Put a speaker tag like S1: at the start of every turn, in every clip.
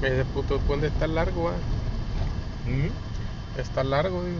S1: Ese puto puente está largo, Está largo, digo.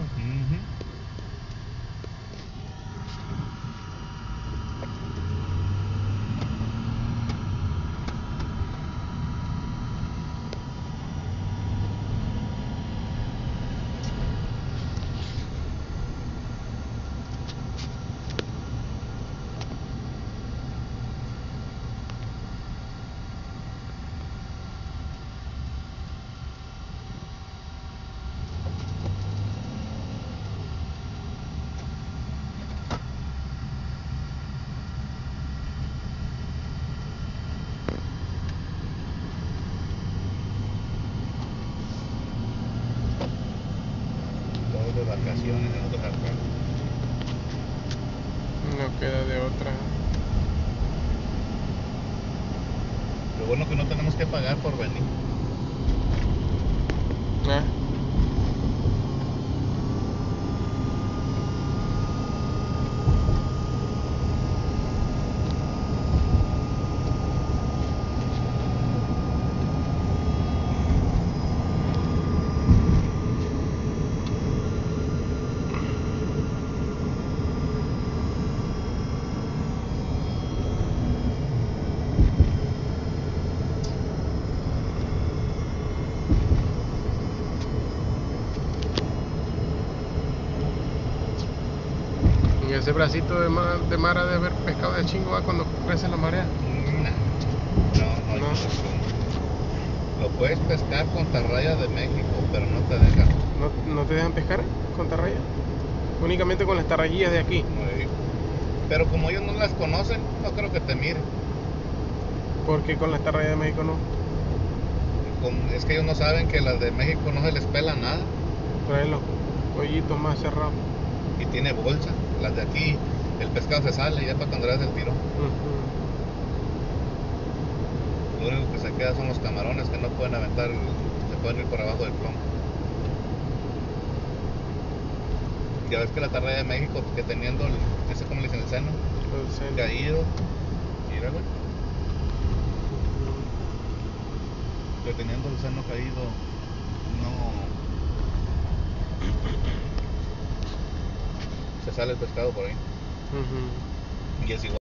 S2: De vacaciones en otro lugar.
S1: No queda de otra.
S2: Lo bueno que no tenemos que pagar por venir.
S1: Ah. Y ese bracito de mar ha de haber pescado de chingo cuando crece la marea.
S2: No. Lo puedes pescar con tarraya de México, pero no te dejan.
S1: ¿No te dejan pescar con tarraya? Únicamente con las tarrayillas de aquí.
S2: Pero como ellos no las conocen, no creo que te miren.
S1: ¿Por qué con las tarrayas de México no?
S2: Es que ellos no saben que las de México no se les pela nada.
S1: Traen los hoyitos más cerrados.
S2: Y tiene bolsa. Las de aquí, el pescado se sale y ya para cuando le das el tiro. Lo único que se queda son los camarones que no pueden aventar, se pueden ir por abajo del plomo. Ya ves que la tarraya de México, que teniendo, ese como le dicen, el seno caído, mira, güey. Que teniendo el seno caído, no se sale el pescado por ahí. Y es igual.